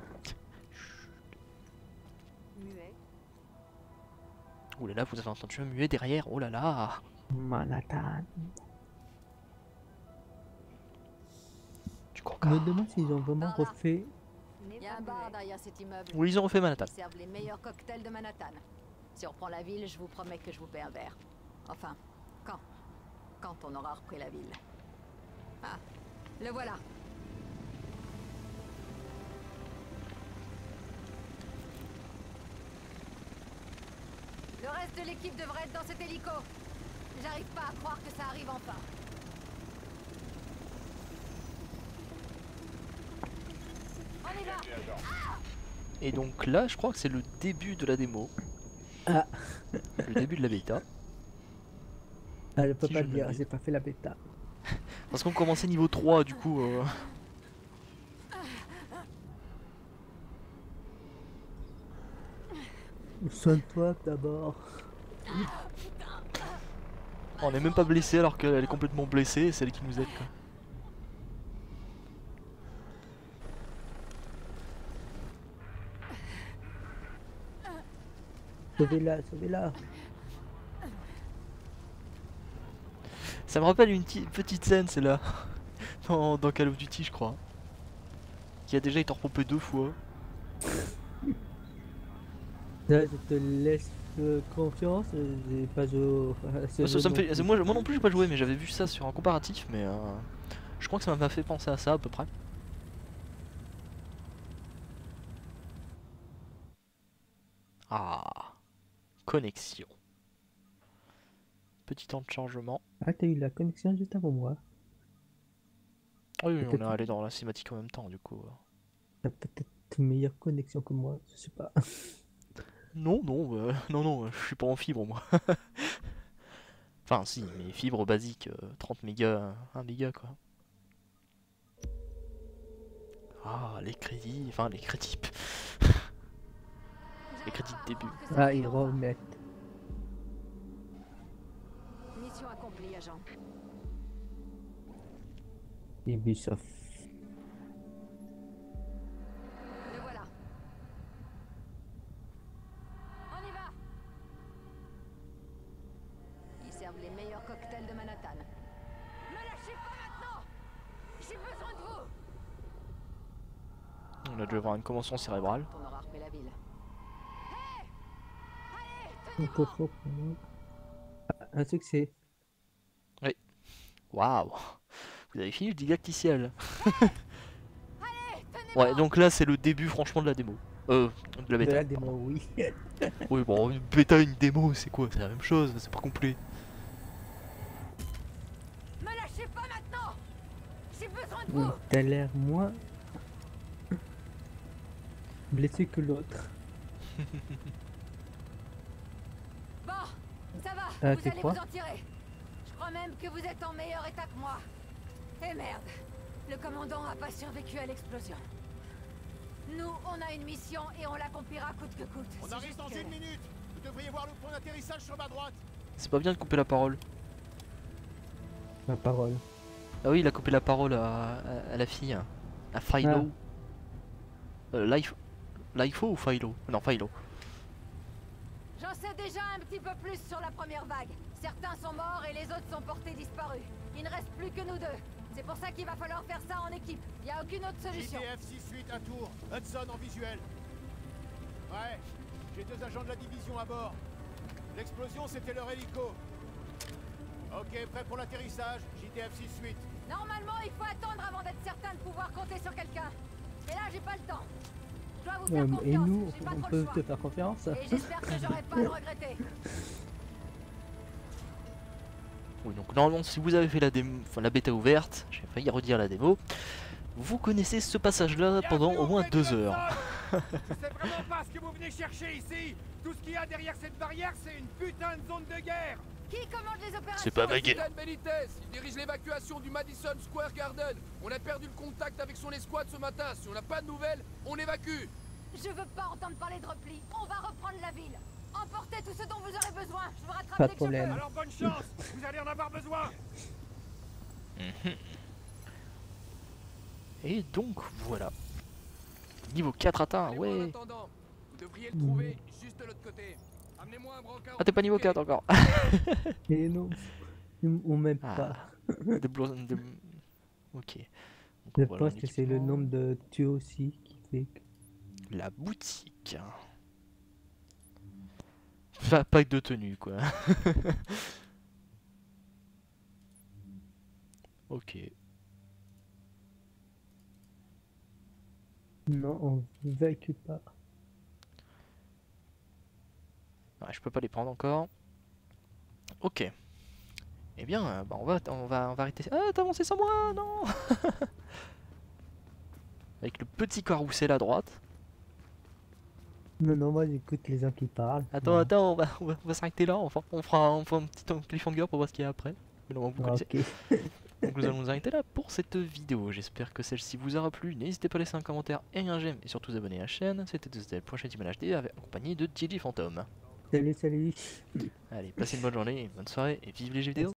Muet. Ouh là là, vous avez entendu un muet derrière. Oh là là. Manhattan. Tu crois Je me demande s'ils ont vraiment Par là. refait. Il y a un bar derrière cet immeuble. Oui, ils ont refait Manhattan. Ils servent les meilleurs cocktails de Manhattan. Si on reprend la ville, je vous promets que je vous paie un verre. Enfin, quand Quand on aura repris la ville. Ah, le voilà. Le reste de l'équipe devrait être dans cet hélico. J'arrive pas à croire que ça arrive enfin. On y va. Et donc là, je crois que c'est le début de la démo. Ah. Le début de la bêta. Ah, je peux Si pas je le me dire, mets. j'ai pas fait la bêta. Parce qu'on commençait niveau trois, du coup... Euh... Soigne-toi d'abord. On est même pas blessé alors qu'elle est complètement blessée et c'est elle qui nous aide quoi. Sauvez-la, sauvez-la. Ça me rappelle une petite scène, c'est là. dans, dans Call of Duty, je crois. Qui a déjà été repompé deux fois. Là, je te laisse euh, confiance, j'ai pas joué. Ça, ça me fait... moi, moi non plus, j'ai pas joué, mais j'avais vu ça sur un comparatif, mais euh... je crois que ça m'a fait penser à ça à peu près. Ah, connexion. Petit temps de chargement. Ah, t'as eu la connexion juste avant moi. Ah oui, on est allé dans la cinématique en même temps, du coup. T'as peut-être une meilleure connexion que moi, je sais pas. Non, non, euh, non, non, je suis pas en fibre, moi. Enfin, si, mais fibre basique, euh, trente mégas, un méga, quoi. Ah, les crédits, enfin, les crédits. Les crédits de début. Ah, ils remettent. Mission accomplie, agent. Ubisoft. Le voilà. On y va. Ils servent les meilleurs cocktails de Manhattan. Me lâchez pas maintenant. J'ai besoin de vous. On a dû avoir une commotion cérébrale. On aura repris la ville. Un succès. Oui. Waouh. Vous avez fini le didacticiel. Ouais, donc là c'est le début franchement de la démo. Euh, de la bêta. De la démo, oui. Oui, bon, une bêta, une démo, c'est quoi? C'est la même chose, c'est pas complet. Me lâchez pas maintenant. J'ai besoin de vous. T'as l'air moins blessé que l'autre. Bon, ça va, Ah, vous allez quoi vous en tirer. Je crois même que vous êtes en meilleur état que moi. Et merde, le commandant a pas survécu à l'explosion. Nous, on a une mission et on l'accomplira coûte que coûte. On arrive dans une minute. Vous devriez voir le point d'atterrissage sur ma droite. C'est pas bien de couper la parole. Ma parole. Ah oui, il a coupé la parole à, à, à la fille. À Philo. Ah. Euh, Life... Lifeo ou Philo? Non, Philo. J'en sais déjà un petit peu plus sur la première vague. Certains sont morts et les autres sont portés disparus. Il ne reste plus que nous deux. C'est pour ça qu'il va falloir faire ça en équipe. Il n'y a aucune autre solution. J T F six huit à Tours. Hudson en visuel. Ouais, j'ai deux agents de la division à bord. L'explosion, c'était leur hélico. Ok, prêt pour l'atterrissage. J T F six huit. Normalement, il faut attendre avant d'être certain de pouvoir compter sur quelqu'un. Mais là, j'ai pas le temps. Je dois vous faire Euh, confiance. et nous, J'ai pas on trop peut le choix. te faire confiance. Et j'espère que j'aurai pas à le regretter. Oui, donc normalement, si vous avez fait la, démo, enfin, la bêta ouverte, j'ai failli redire la démo, vous connaissez ce passage-là pendant au moins deux heures. Je sais vraiment pas ce que vous venez chercher ici. Tout ce qu'il y a derrière cette barrière, c'est une putain de zone de guerre. Qui commande les opérations? C'est pas ma guerre. Capitaine Benitez, il dirige l'évacuation du Madison Square Garden. On a perdu le contact avec son escouade ce matin. Si on n'a pas de nouvelles, on évacue. Je veux pas entendre parler de repli. On va reprendre la ville. Emportez tout ce dont vous aurez besoin. Je vous rattrape Pas dès de que je peux. problème. Alors bonne chance. Vous allez en avoir besoin. Et donc voilà. Niveau quatre atteint, Allez, ouais. en attendant, vous devriez le trouver juste de l'autre côté. Amenez-moi un brancard. Ah, t'es pas niveau quatre encore. Et non, on m'aime Ah. pas. Des blo- des- Ok. Donc, Je voilà, pense que c'est le l'équipement. nombre de tués aussi qui fait que... La boutique. Pas pack de tenue quoi. Ok. Non, on évacue pas. Ouais, je peux pas les prendre encore. Ok. Eh bien, euh, bah on va, on va, on va arrêter. Ah, t'as avancé sans moi, non. Avec le petit carrousel à droite. Non, non, moi j'écoute les gens qui parlent. Attends, Non. attends, on va, on va, on va s'arrêter là. Enfin, on fera, on fera un petit cliffhanger pour voir ce qu'il y a après. Mais non, vous Ah, connaissez. ok. Donc nous allons nous arrêter là pour cette vidéo. J'espère que celle-ci vous aura plu. N'hésitez pas à laisser un commentaire et un j'aime et surtout vous abonner à la chaîne. C'était le prochain Team H D avec accompagné de J J Phantom. Salut, salut. Allez, passez une bonne journée, une bonne soirée et vive les jeux vidéo.